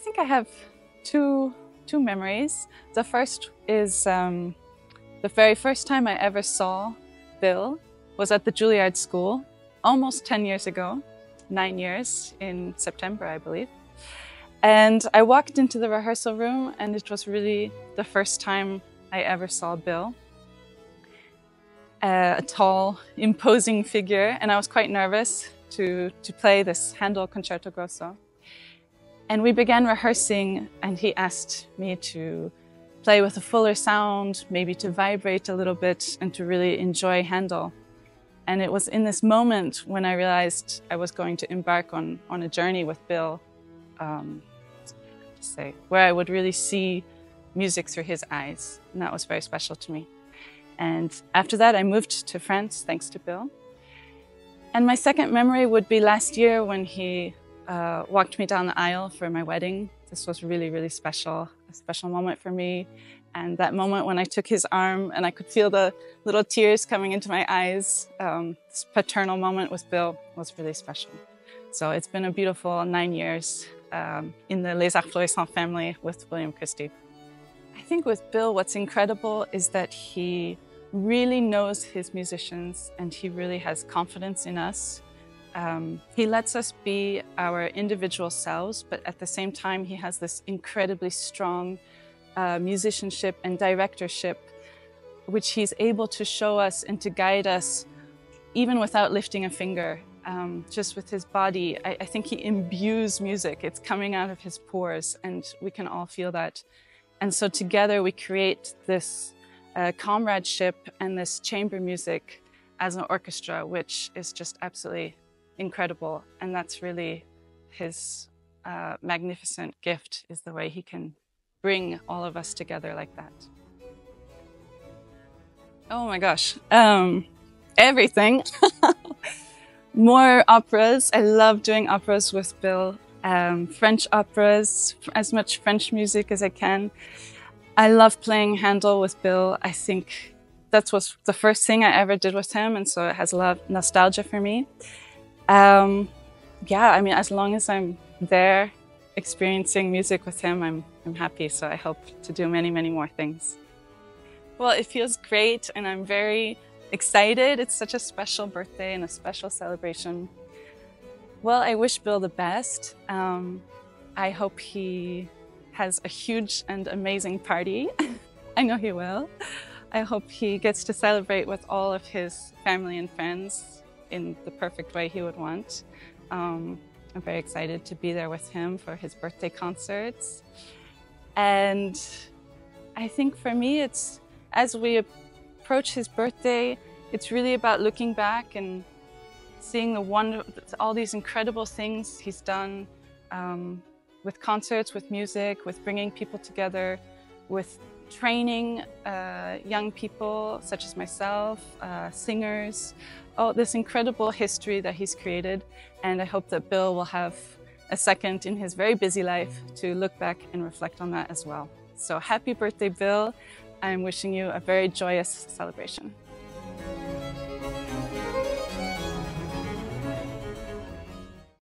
think I have two memories. The first is the very first time I ever saw Bill was at the Juilliard School almost 10 years ago, 9 years in September, I believe. And I walked into the rehearsal room and it was really the first time I ever saw Bill. A tall, imposing figure, and I was quite nervous to play this Handel Concerto Grosso. And we began rehearsing and he asked me to play with a fuller sound, maybe to vibrate a little bit and to really enjoy Handel. And it was in this moment when I realized I was going to embark on a journey with Bill, where I would really see music through his eyes. And that was very special to me. And after that, I moved to France, thanks to Bill. And my second memory would be last year when he walked me down the aisle for my wedding. This was really, really special, a special moment for me. And that moment when I took his arm and I could feel the little tears coming into my eyes, this paternal moment with Bill was really special. So it's been a beautiful 9 years in the Les Arts Florissants family with William Christie. I think with Bill, what's incredible is that he really knows his musicians and he really has confidence in us. He lets us be our individual selves, but at the same time, he has this incredibly strong musicianship and directorship, which he's able to show us and to guide us even without lifting a finger. Just with his body, I think he imbues music. It's coming out of his pores and we can all feel that. And so together we create this comradeship and this chamber music as an orchestra, which is just absolutely incredible. And that's really his magnificent gift, is the way he can bring all of us together like that. Oh my gosh, everything. More operas. I love doing operas with Bill. French operas, as much French music as I can. I love playing Handel with Bill. I think that was the first thing I ever did with him, and so it has a lot of nostalgia for me. Yeah, I mean, as long as I'm there experiencing music with him, I'm happy, so I hope to do many, many more things. Well, it feels great, and I'm very excited. It's such a special birthday and a special celebration. Well, I wish Bill the best. I hope he has a huge and amazing party. I know he will. I hope he gets to celebrate with all of his family and friends in the perfect way he would want. I'm very excited to be there with him for his birthday concerts. And I think for me, it's as we approach his birthday, it's really about looking back and seeing all these incredible things he's done with concerts, with music, with bringing people together, with training young people such as myself, singers, this incredible history that he's created. And I hope that Bill will have a second in his very busy life to look back and reflect on that as well. So happy birthday, Bill. I'm wishing you a very joyous celebration.